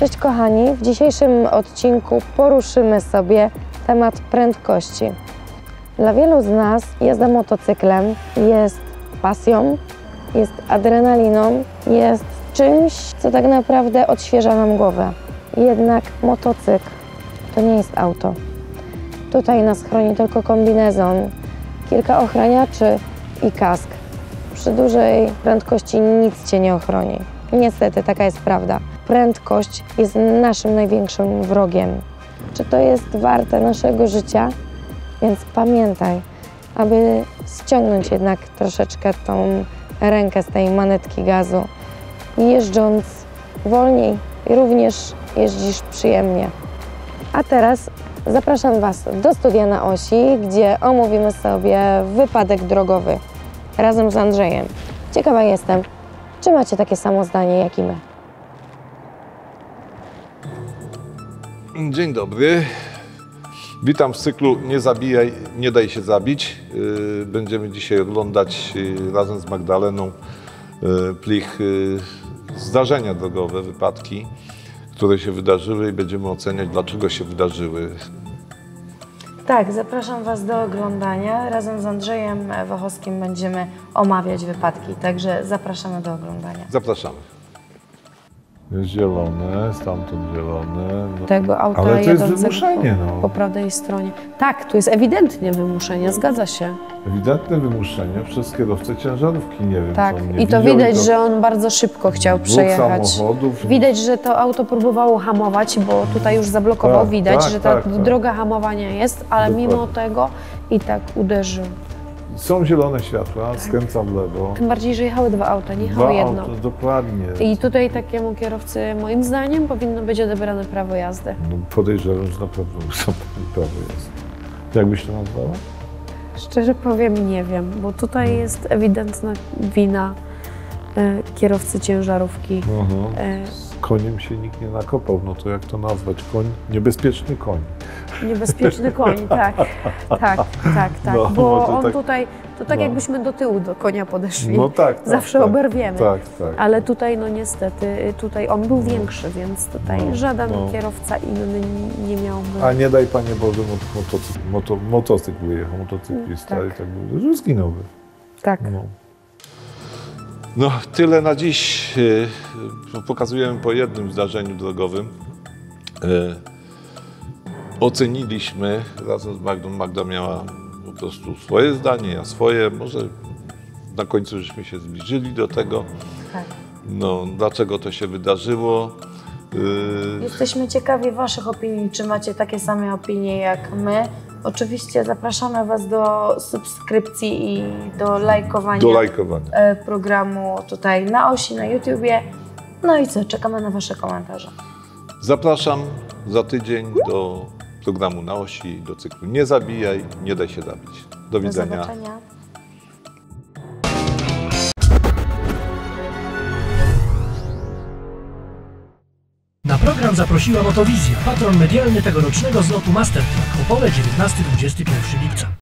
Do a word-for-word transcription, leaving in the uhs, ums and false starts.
Cześć kochani, w dzisiejszym odcinku poruszymy sobie temat prędkości. Dla wielu z nas jazda motocyklem jest pasją, jest adrenaliną, jest czymś, co tak naprawdę odświeża nam głowę. Jednak motocykl to nie jest auto. Tutaj nas chroni tylko kombinezon, kilka ochraniaczy i kask. Przy dużej prędkości nic Cię nie ochroni. Niestety, taka jest prawda. Prędkość jest naszym największym wrogiem. Czy to jest warte naszego życia? Więc pamiętaj, aby ściągnąć jednak troszeczkę tą rękę z tej manetki gazu. Jeżdżąc wolniej, również jeździsz przyjemnie. A teraz zapraszam Was do studia na Osi, gdzie omówimy sobie wypadek drogowy razem z Andrzejem. Ciekawa jestem, czy macie takie samo zdanie jak i my. Dzień dobry. Witam w cyklu Nie zabijaj, nie daj się zabić. Będziemy dzisiaj oglądać razem z Magdaleną plich zdarzenia drogowe, wypadki, które się wydarzyły i będziemy oceniać, dlaczego się wydarzyły. Tak, zapraszam Was do oglądania. Razem z Andrzejem Wachowskim będziemy omawiać wypadki, także zapraszamy do oglądania. Zapraszamy. Jest zielone, stamtąd zielone. No. Tego auta Ale to jest jadącego wymuszenie, po, no. po prawej stronie. Tak, tu jest ewidentnie wymuszenie, zgadza się. Ewidentne wymuszenie przez kierowcę ciężarówki, nie wiem, Tak, co on nie i to widział, widać, i to że on bardzo szybko chciał dwóch przejechać. samochodów. Widać, że to auto próbowało hamować, bo tutaj już zablokował, Tak, widać, tak, że ta tak, tak. droga hamowania jest, ale Dokładnie. mimo tego i tak uderzył. Są zielone światła, skręca w lewo. Tym bardziej, że jechały dwa auta, nie jechało Dwa jedno. auta, dokładnie. I tutaj takiemu kierowcy, moim zdaniem, powinno być odebrane prawo jazdy. No, podejrzewam, że na pewno są prawo jest. Jak byś to nazwała? Szczerze powiem, nie wiem, bo tutaj jest ewidentna wina e, kierowcy ciężarówki. Aha. E, Z koniem się nikt nie nakopał, no to jak to nazwać? Koń? Niebezpieczny koń. niebezpieczny koń, tak, tak, tak, tak, No, bo może on tak- tutaj, to tak no. jakbyśmy do tyłu do konia podeszli, No tak, tak. zawsze tak, oberwiemy, Tak, tak. ale tutaj no niestety, tutaj on był większy, więc tutaj No, żaden no. kierowca inny nie miałby. A nie daj Panie Boże, mot- motocykl, moto, motocykl wyjechał, motocyklista Tak. i tak było, że zginąłby. Tak. No. No, tyle na dziś. Pokazujemy po jednym zdarzeniu drogowym. Oceniliśmy razem z Magdą. Magda miała po prostu swoje zdanie, ja swoje. Może na końcu żeśmy się zbliżyli do tego, Tak. no, dlaczego to się wydarzyło. Jesteśmy ciekawi Waszych opinii, czy macie takie same opinie jak my. Oczywiście zapraszamy Was do subskrypcji i do lajkowania, Do lajkowania. e, programu tutaj na Osi, na YouTubie. No i co, czekamy na Wasze komentarze. Zapraszam za tydzień do programu na Osi, do cyklu Nie zabijaj, nie daj się zabić. Do Do widzenia. zobaczenia. Na program zaprosiła Motowizja, patron medialny tegorocznego zlotu Mastertrack, Opole dziewiętnastego do dwudziestego pierwszego lipca.